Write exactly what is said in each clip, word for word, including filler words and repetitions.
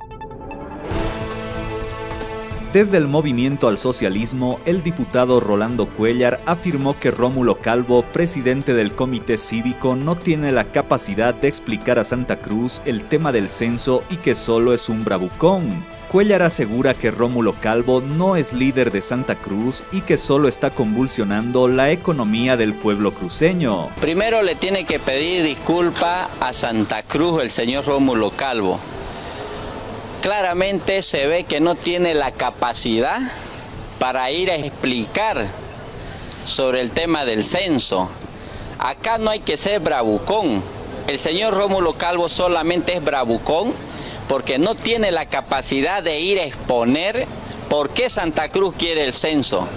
Desde el Movimiento al Socialismo, el diputado Rolando Cuéllar afirmó que Rómulo Calvo, presidente del Comité Cívico, no tiene la capacidad de explicar a Santa Cruz el tema del censo y que solo es un bravucón. Cuéllar asegura que Rómulo Calvo no es líder de Santa Cruz y que solo está convulsionando la economía del pueblo cruceño. Primero le tiene que pedir disculpa a Santa Cruz el señor Rómulo Calvo. Claramente se ve que no tiene la capacidad para ir a explicar sobre el tema del censo. Acá no hay que ser bravucón. El señor Rómulo Calvo solamente es bravucón porque no tiene la capacidad de ir a exponer por qué Santa Cruz quiere el censo.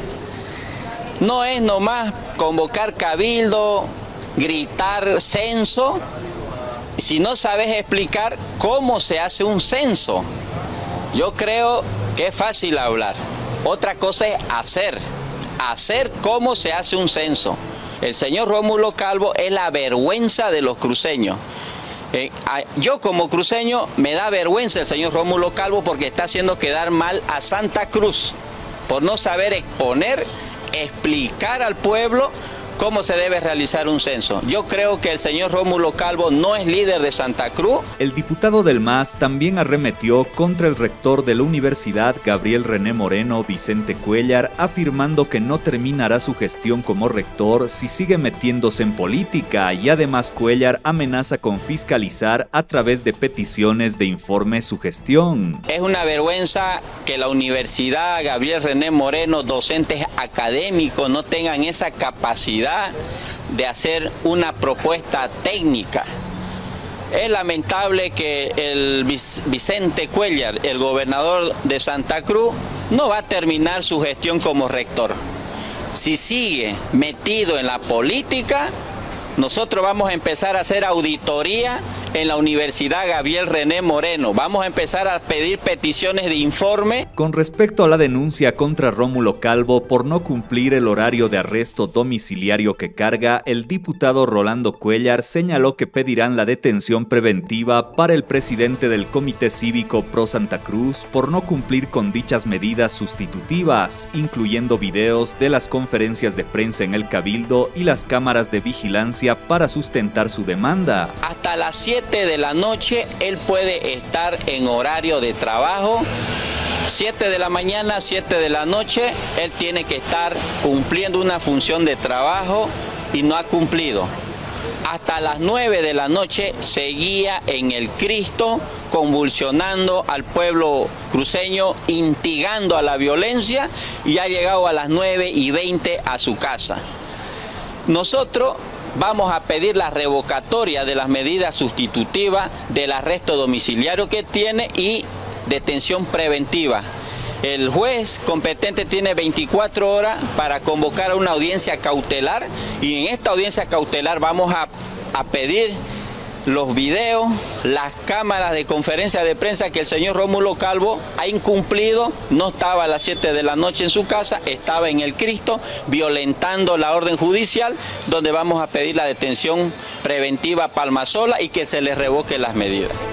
No es nomás convocar cabildo, gritar censo, si no sabes explicar cómo se hace un censo. Yo creo que es fácil hablar. Otra cosa es hacer, hacer cómo se hace un censo. El señor Rómulo Calvo es la vergüenza de los cruceños. Eh, yo como cruceño me da vergüenza el señor Rómulo Calvo porque está haciendo quedar mal a Santa Cruz por no saber exponer, explicar al pueblo cómo se debe realizar un censo. Yo creo que el señor Rómulo Calvo no es líder de Santa Cruz. El diputado del M A S también arremetió contra el rector de la universidad, Gabriel René Moreno, Vicente Cuéllar, afirmando que no terminará su gestión como rector si sigue metiéndose en política, y además Cuéllar amenaza con fiscalizar a través de peticiones de informe su gestión. Es una vergüenza que la universidad Gabriel René Moreno, docentes académicos, no tengan esa capacidad de hacer una propuesta técnica. Es lamentable que el Vicente Cuéllar, el gobernador de Santa Cruz, no va a terminar su gestión como rector. Si sigue metido en la política, nosotros vamos a empezar a hacer auditoría en la Universidad Gabriel René Moreno. Vamos a empezar a pedir peticiones de informe. Con respecto a la denuncia contra Rómulo Calvo por no cumplir el horario de arresto domiciliario que carga, el diputado Rolando Cuéllar señaló que pedirán la detención preventiva para el presidente del Comité Cívico Pro Santa Cruz por no cumplir con dichas medidas sustitutivas, incluyendo videos de las conferencias de prensa en el Cabildo y las cámaras de vigilancia para sustentar su demanda. Hasta las siete de la noche él puede estar en horario de trabajo. siete de la mañana, siete de la noche, él tiene que estar cumpliendo una función de trabajo y no ha cumplido. Hasta las nueve de la noche seguía en el Cristo, convulsionando al pueblo cruceño, instigando a la violencia, y ha llegado a las nueve y veinte a su casa. Nosotros vamos a pedir la revocatoria de las medidas sustitutivas del arresto domiciliario que tiene y detención preventiva. El juez competente tiene veinticuatro horas para convocar a una audiencia cautelar, y en esta audiencia cautelar vamos a, a pedir los videos, las cámaras de conferencia de prensa que el señor Rómulo Calvo ha incumplido. No estaba a las siete de la noche en su casa, estaba en el Cristo violentando la orden judicial, donde vamos a pedir la detención preventiva Palmasola y que se le revoque las medidas.